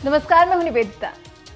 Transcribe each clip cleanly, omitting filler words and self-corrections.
नमस्कार, मैं हूं निवेदिता।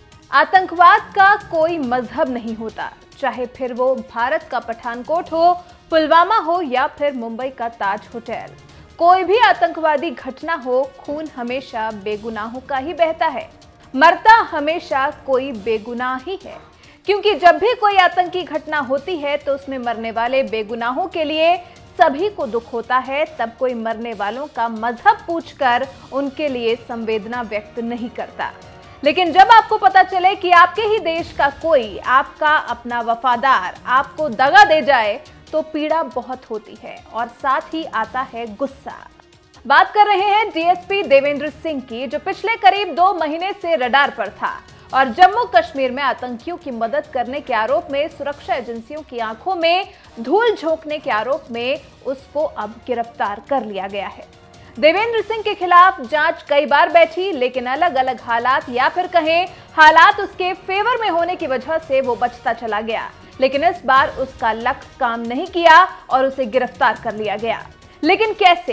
आतंकवाद का कोई मजहब नहीं होता, चाहे फिर वो भारत का पठानकोट हो, पुलवामा हो या फिर मुंबई का ताज होटल। कोई भी आतंकवादी घटना हो, खून हमेशा बेगुनाहों का ही बहता है। मरता हमेशा कोई बेगुनाह ही है, क्योंकि जब भी कोई आतंकी घटना होती है तो उसमें मरने वाले बेगुनाहों के लिए सभी को दुख होता है। तब कोई मरने वालों का मजहब पूछकर उनके लिए संवेदना व्यक्त नहीं करता। लेकिन जब आपको पता चले कि आपके ही देश का कोई, आपका अपना वफादार, आपको दगा दे जाए तो पीड़ा बहुत होती है और साथ ही आता है गुस्सा। बात कर रहे हैं डीएसपी देवेंद्र सिंह की, जो पिछले करीब 2 महीने से रडार पर था और जम्मू कश्मीर में आतंकियों की मदद करने के आरोप में सुरक्षा एजेंसियों की आंखों में धूल झोंकने के आरोप में उसको अब गिरफ्तार कर लिया गया है। देवेंद्र सिंह के खिलाफ जांच कई बार बैठी, लेकिन अलग अलग हालात या फिर कहें हालात उसके फेवर में होने की वजह से वो बचता चला गया। लेकिन इस बार उसका लक काम नहीं किया और उसे गिरफ्तार कर लिया गया। लेकिन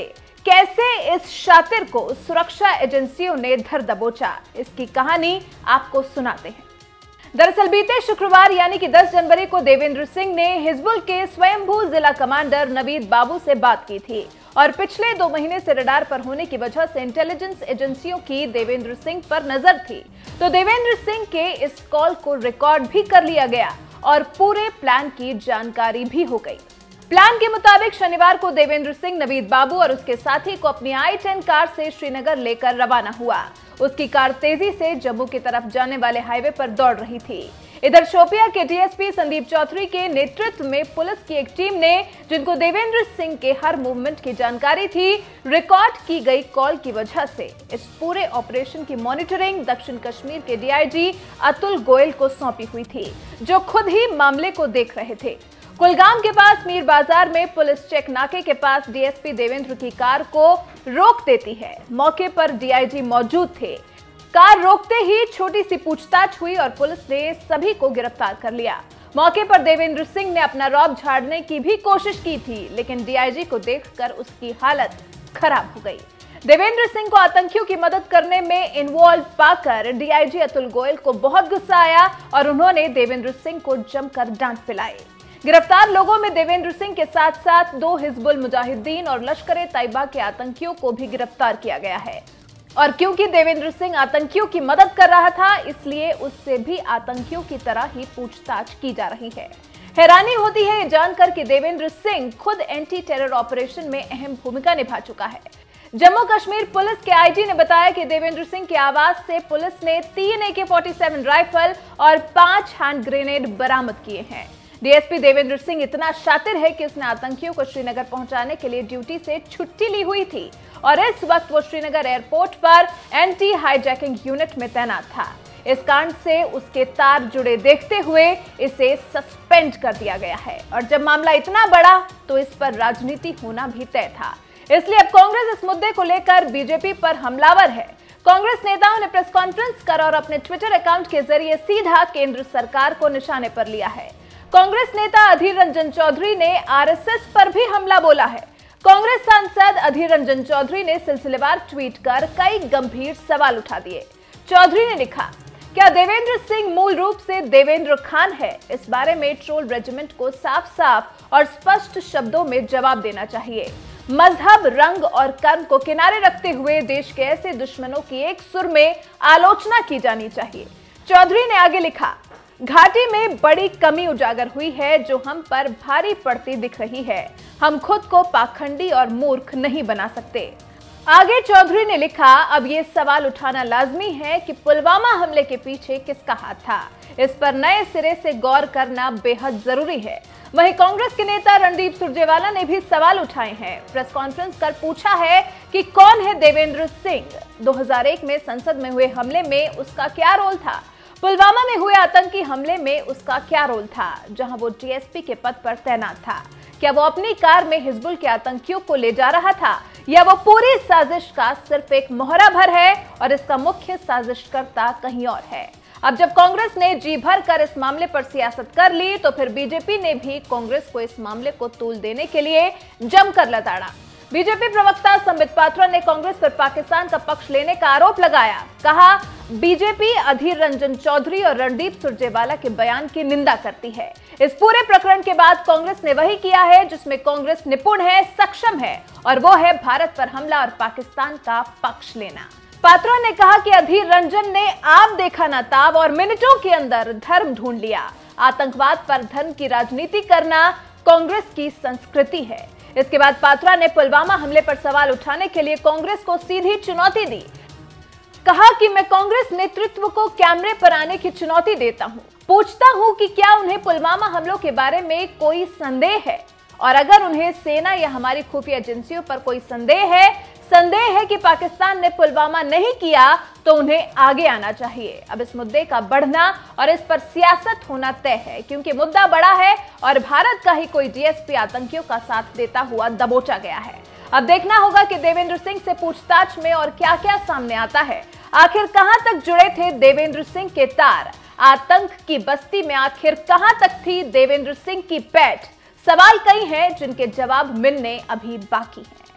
कैसे इस शातिर को सुरक्षा एजेंसियों ने धर दबोचा, इसकी कहानी आपको सुनाते हैं। दरअसल बीते शुक्रवार यानी कि 10 जनवरी को देवेंद्र सिंह ने हिजबुल के स्वयंभू जिला कमांडर नवीद बाबू से बात की थी और पिछले 2 महीने से रडार पर होने की वजह से इंटेलिजेंस एजेंसियों की देवेंद्र सिंह पर नजर थी। तो देवेंद्र सिंह के इस कॉल को रिकॉर्ड भी कर लिया गया और पूरे प्लान की जानकारी भी हो गई। प्लान के मुताबिक शनिवार को देवेंद्र सिंह नवीद बाबू और उसके साथी को अपनी i10 कार से श्रीनगर लेकर रवाना हुआ। उसकी कार तेजी से जम्मू की तरफ जाने वाले हाईवे पर दौड़ रही थी। इधर शोपिया के डीएसपी संदीप चौधरी के नेतृत्व में पुलिस की एक टीम ने, जिनको देवेंद्र सिंह के हर मूवमेंट की जानकारी थी, रिकॉर्ड की गई कॉल की वजह से इस पूरे ऑपरेशन की मॉनिटरिंग दक्षिण कश्मीर के डीआईजी अतुल गोयल को सौंपी हुई थी, जो खुद ही मामले को देख रहे थे। कुलगाम के पास मीर बाजार में पुलिस चेक नाके के पास डीएसपी देवेंद्र की कार को रोक देती है। मौके पर डीआईजी मौजूद थे। कार रोकते ही छोटी सी पूछताछ हुई और पुलिस ने सभी को गिरफ्तार कर लिया। मौके पर देवेंद्र सिंह ने अपना रौब झाड़ने की भी कोशिश की थी, लेकिन डीआईजी को देखकर उसकी हालत खराब हो गई। देवेंद्र सिंह को आतंकियों की मदद करने में इन्वॉल्व पाकर डीआईजी अतुल गोयल को बहुत गुस्सा आया और उन्होंने देवेंद्र सिंह को जमकर डांट पिलाई। गिरफ्तार लोगों में देवेंद्र सिंह के साथ साथ 2 हिजबुल मुजाहिदीन और लश्कर-ए-तैयबा के आतंकियों को भी गिरफ्तार किया गया है। और क्योंकि देवेंद्र सिंह आतंकियों की मदद कर रहा था, इसलिए उससे भी आतंकियों की तरह ही पूछताछ की जा रही है। हैरानी होती है ये जानकर कि देवेंद्र सिंह खुद एंटी टेरर ऑपरेशन में अहम भूमिका निभा चुका है। जम्मू कश्मीर पुलिस के आईजी ने बताया कि देवेंद्र सिंह के आवास से पुलिस ने 3 AK-47 राइफल और 5 हैंड ग्रेनेड बरामद किए हैं। डीएसपी देवेंद्र सिंह इतना शातिर है कि उसने आतंकियों को श्रीनगर पहुंचाने के लिए ड्यूटी से छुट्टी ली हुई थी और इस वक्त वो श्रीनगर एयरपोर्ट पर एंटी हाईजैकिंग यूनिट में तैनात था। इस कांड से उसके तार जुड़े देखते हुए इसे सस्पेंड कर दिया गया है और जब मामला इतना बड़ा तो इस पर राजनीति होना भी तय था। इसलिए अब कांग्रेस इस मुद्दे को लेकर बीजेपी पर हमलावर है। कांग्रेस नेताओं ने प्रेस कॉन्फ्रेंस कर और अपने ट्विटर अकाउंट के जरिए सीधा केंद्र सरकार को निशाने पर लिया है। कांग्रेस नेता अधीर रंजन चौधरी ने आरएसएस पर भी हमला बोला है। कांग्रेस सांसद अधीर रंजन चौधरी ने सिलसिलेवार ट्वीट कर कई गंभीर सवाल उठा दिए। चौधरी ने लिखा, क्या देवेंद्र सिंह मूल रूप से देवेंद्र खान है? इस बारे में ट्रोल रेजिमेंट को साफ और स्पष्ट शब्दों में जवाब देना चाहिए। मजहब, रंग और कर्म को किनारे रखते हुए देश के ऐसे दुश्मनों की एक सुर में आलोचना की जानी चाहिए। चौधरी ने आगे लिखा, घाटी में बड़ी कमी उजागर हुई है जो हम पर भारी पड़ती दिख रही है। हम खुद को पाखंडी और मूर्ख नहीं बना सकते। आगे चौधरी ने लिखा, अब ये सवाल उठाना लाजमी है कि पुलवामा हमले के पीछे किसका हाथ था। इस पर नए सिरे से गौर करना बेहद जरूरी है। वहीं कांग्रेस के नेता रणदीप सुरजेवाला ने भी सवाल उठाए हैं। प्रेस कॉन्फ्रेंस कर पूछा है कि कौन है देवेंद्र सिंह? 2001 में संसद में हुए हमले में उसका क्या रोल था? पुलवामा में हुए आतंकी हमले में उसका क्या रोल था, जहां वो डीएसपी के पद पर तैनात था? क्या वो अपनी कार में हिजबुल के आतंकियों को ले जा रहा था या वो पूरी साजिश का सिर्फ एक मोहरा भर है और इसका मुख्य साजिशकर्ता कहीं और है? अब जब कांग्रेस ने जी भर कर इस मामले पर सियासत कर ली, तो फिर बीजेपी ने भी कांग्रेस को इस मामले को तूल देने के लिए जमकर लताड़ा। बीजेपी प्रवक्ता संबित पात्रा ने कांग्रेस पर पाकिस्तान का पक्ष लेने का आरोप लगाया। कहा, बीजेपी अधीर रंजन चौधरी और रणदीप सुरजेवाला के बयान की निंदा करती है। इस पूरे प्रकरण के बाद कांग्रेस ने वही किया है जिसमें कांग्रेस निपुण है, सक्षम है, और वो है भारत पर हमला और पाकिस्तान का पक्ष लेना। पात्रा ने कहा कि अधीर रंजन ने आप देखा ना ताब और मिनटों के अंदर धर्म ढूंढ लिया। आतंकवाद पर धर्म की राजनीति करना कांग्रेस की संस्कृति है। इसके बाद पात्रा ने पुलवामा हमले पर सवाल उठाने के लिए कांग्रेस को सीधी चुनौती दी। कहा कि मैं कांग्रेस नेतृत्व को कैमरे पर आने की चुनौती देता हूं, पूछता हूं कि क्या उन्हें पुलवामा हमलों के बारे में कोई संदेह है, और अगर उन्हें सेना या हमारी खुफिया एजेंसियों पर कोई संदेह है कि पाकिस्तान ने पुलवामा नहीं किया, तो उन्हें आगे आना चाहिए। अब इस मुद्दे का बढ़ना और इस पर सियासत होना तय है, क्योंकि मुद्दा बड़ा है और भारत का ही कोई डीएसपी आतंकियों का साथ देता हुआ दबोचा गया है। अब देखना होगा कि देवेंद्र सिंह से पूछताछ में और क्या क्या सामने आता है। आखिर कहां तक जुड़े थे देवेंद्र सिंह के तार? आतंक की बस्ती में आखिर कहां तक थी देवेंद्र सिंह की पैठ? सवाल कई हैं जिनके जवाब मिलने अभी बाकी हैं।